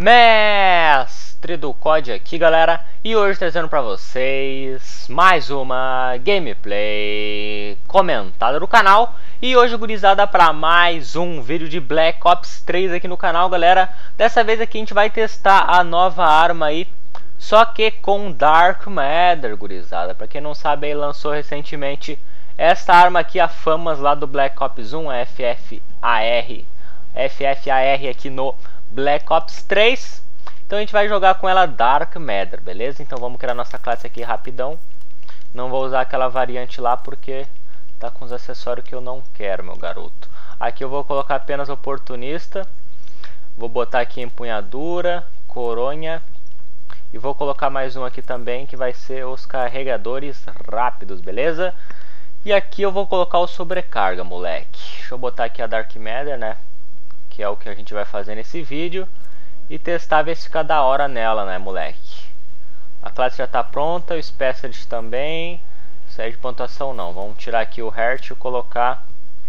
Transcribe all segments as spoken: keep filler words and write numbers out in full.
Mestre do C O D aqui, galera, e hoje trazendo pra vocês mais uma gameplay comentada do canal. E hoje, gurizada, pra mais um vídeo de Black Ops três aqui no canal, galera. Dessa vez aqui a gente vai testar a nova arma aí, só que com Dark Matter, gurizada. Pra quem não sabe, aí lançou recentemente esta arma aqui, a Famas lá do Black Ops um, a F F A R, F F A R aqui no Black Ops três. Então a gente vai jogar com ela Dark Matter, beleza? Então vamos criar nossa classe aqui rapidão. Não vou usar aquela variante lá porque tá com os acessórios que eu não quero, meu garoto. Aqui eu vou colocar apenas oportunista. Vou botar aqui empunhadura, coronha. E vou colocar mais um aqui também, que vai ser os carregadores rápidos, beleza? E aqui eu vou colocar o sobrecarga, moleque. Deixa eu botar aqui a Dark Matter, né? Que é o que a gente vai fazer nesse vídeo. E testar, ver se fica da hora nela, né, moleque? A classe já tá pronta, o Specialist também. Série de pontuação não. Vamos tirar aqui o Heart e colocar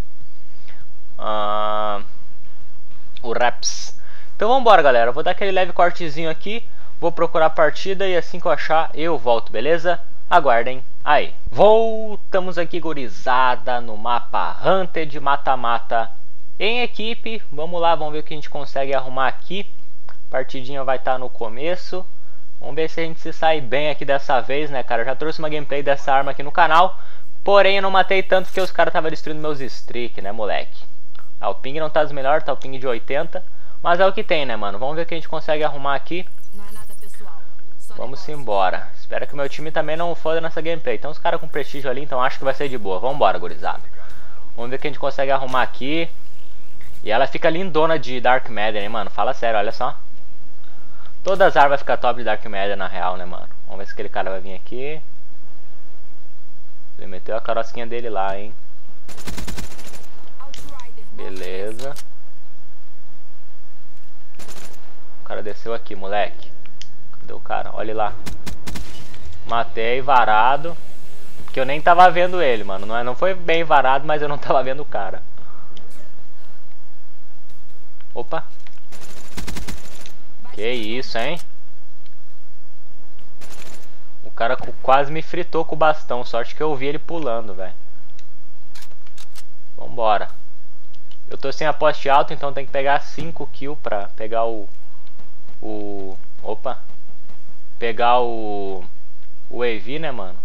uh, o Reps. Então vamos embora, galera. Eu vou dar aquele leve cortezinho aqui. Vou procurar a partida e assim que eu achar, eu volto, beleza? Aguardem aí. Voltamos aqui, gurizada, no mapa Hunted mata-mata em equipe. Vamos lá, vamos ver o que a gente consegue arrumar aqui. A partidinha vai estar no começo. Vamos ver se a gente se sai bem aqui dessa vez, né, cara? Eu já trouxe uma gameplay dessa arma aqui no canal. Porém, eu não matei tanto porque os caras estavam destruindo meus streak, né, moleque? Ah, o ping não tá dos melhores, tá o ping de oitenta. Mas é o que tem, né, mano? Vamos ver o que a gente consegue arrumar aqui. Vamos embora. Espero que o meu time também não foda nessa gameplay. Tem uns caras com prestígio ali, então acho que vai ser de boa. Vamos embora, gurizada. Vamos ver o que a gente consegue arrumar aqui. E ela fica lindona de Dark Matter, hein, mano? Fala sério, olha só. Todas as armas vão ficar top de Dark Matter, na real, né, mano? Vamos ver se aquele cara vai vir aqui. Ele meteu a carrocinha dele lá, hein? Beleza. O cara desceu aqui, moleque. Cadê o cara? Olha lá. Matei, varado. Porque eu nem tava vendo ele, mano. Não, é, não foi bem varado, mas eu não tava vendo o cara. Opa. Que isso, hein? O cara quase me fritou com o bastão. Sorte que eu vi ele pulando, velho. Vambora. Eu tô sem a poste alta, então tem que pegar cinco kills pra pegar o... O... Opa. Pegar o... O A V, né, mano?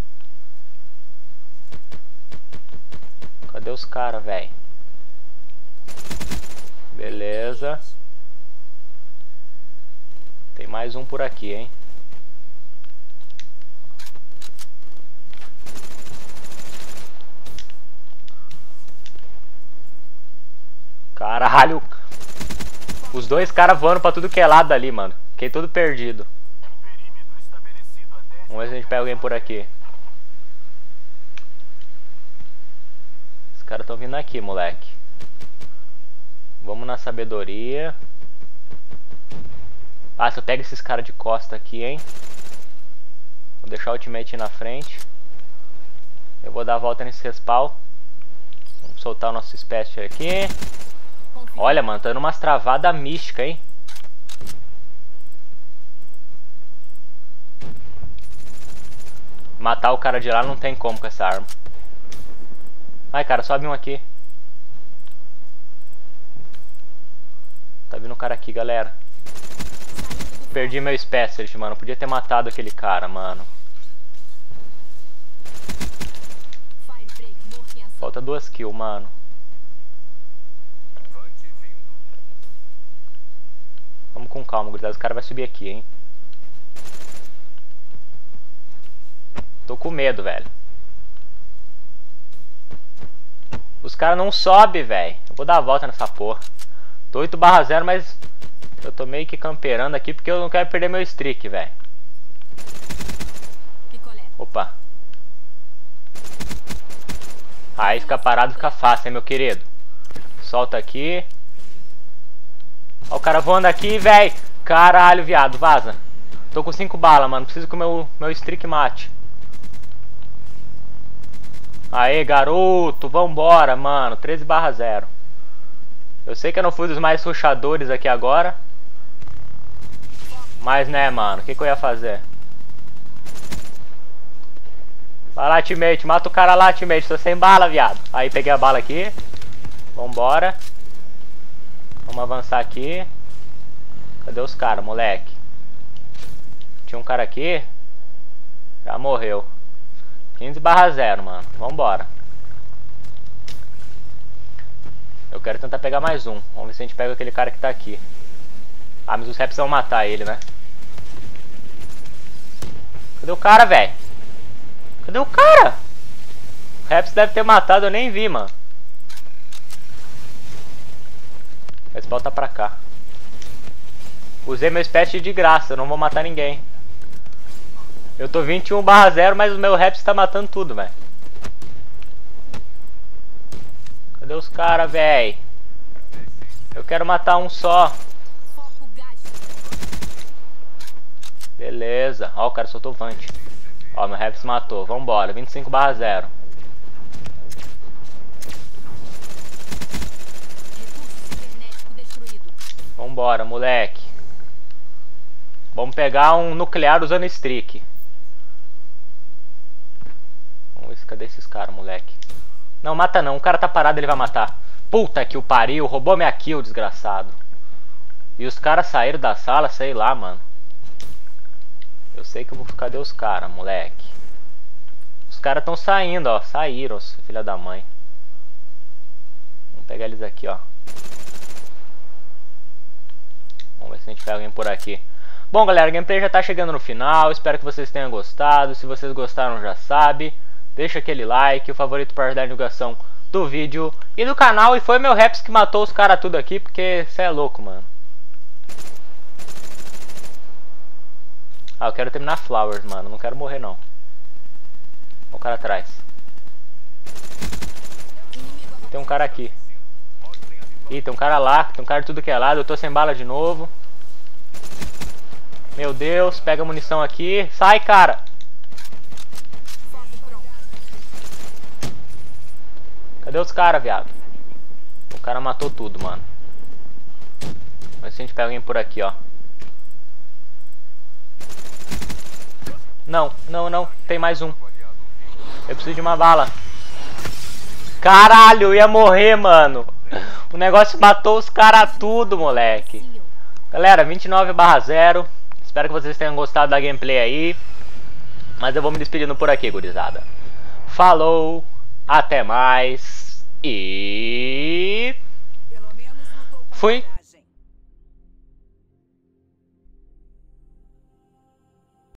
Cadê os caras, velho? Beleza. Tem mais um por aqui, hein? Caralho. Os dois caras voando pra tudo que é lado ali, mano. Fiquei todo perdido. Vamos ver se a gente pega alguém por aqui. Os caras estão vindo aqui, moleque. Vamos na sabedoria. Ah, se eu pego esses caras de costa aqui, hein? Vou deixar o ultimate na frente. Eu vou dar a volta nesse respawn. Vamos soltar o nosso special aqui. Olha, mano, tá dando umas travadas místicas, hein? Matar o cara de lá não tem como com essa arma. Ai, cara, sobe um aqui. Tá vindo um cara aqui, galera. Perdi meu specialist, mano. Podia ter matado aquele cara, mano. Falta duas kills, mano. Vamos com calma, gurizada. O cara vai subir aqui, hein. Tô com medo, velho. Os caras não sobem, velho. Eu vou dar a volta nessa porra. Tô oito barra zero, mas eu tô meio que camperando aqui porque eu não quero perder meu streak, velho. Opa. Aí fica parado, fica fácil, hein, meu querido. Solta aqui. Ó o cara voando aqui, velho. Caralho, viado, vaza. Tô com cinco balas, mano. Preciso que o meu, meu streak mate. Aê, garoto. Vambora, mano. treze barra zero. Eu sei que eu não fui dos mais rushadores aqui agora. Mas né, mano, o que, que eu ia fazer? Vai lá, teammate, mata o cara lá, teammate, tô sem bala, viado. Aí, peguei a bala aqui. Vambora. Vamos avançar aqui. Cadê os caras, moleque? Tinha um cara aqui. Já morreu. quinze barra zero, mano. Vambora. Eu quero tentar pegar mais um. Vamos ver se a gente pega aquele cara que tá aqui. Ah, mas os raps vão matar ele, né? Cadê o cara, velho? Cadê o cara? O raps deve ter matado, eu nem vi, mano. Esse pau tá pra cá. Usei meu special de graça, eu não vou matar ninguém. Eu tô vinte e um barra zero, mas o meu raps tá matando tudo, velho. Cadê os caras, velho? Eu quero matar um só. Beleza. Ó, o cara soltou o Vant. Ó, meu raps matou. Vambora. vinte e cinco barra zero. Vambora, moleque. Vamos pegar um nuclear usando streak. Vamos ver, cadê esses caras, moleque? Não, mata não. O cara tá parado, ele vai matar. Puta que o pariu. Roubou minha kill, desgraçado. E os caras saíram da sala, sei lá, mano. Eu sei que eu vou... Cadê os caras, moleque? Os caras tão saindo, ó. Saíram, filha da mãe. Vamos pegar eles aqui, ó. Vamos ver se a gente pega alguém por aqui. Bom, galera, a gameplay já tá chegando no final. Espero que vocês tenham gostado. Se vocês gostaram, já sabe. Deixa aquele like, o favorito para ajudar a divulgação do vídeo e do canal. E foi meu raps que matou os caras tudo aqui, porque cê é louco, mano. Ah, eu quero terminar Flowers, mano. Não quero morrer, não. Olha o cara atrás. Tem um cara aqui. Ih, tem um cara lá. Tem um cara de tudo que é lado. Eu tô sem bala de novo. Meu Deus. Pega a munição aqui. Sai, cara. Cadê os caras, viado? O cara matou tudo, mano. Vamos ver se a gente pega alguém por aqui, ó. Não, não, não. Tem mais um. Eu preciso de uma bala. Caralho, eu ia morrer, mano. O negócio matou os caras tudo, moleque. Galera, vinte e nove barra zero. Espero que vocês tenham gostado da gameplay aí. Mas eu vou me despedindo por aqui, gurizada. Falou. Até mais. E... Fui.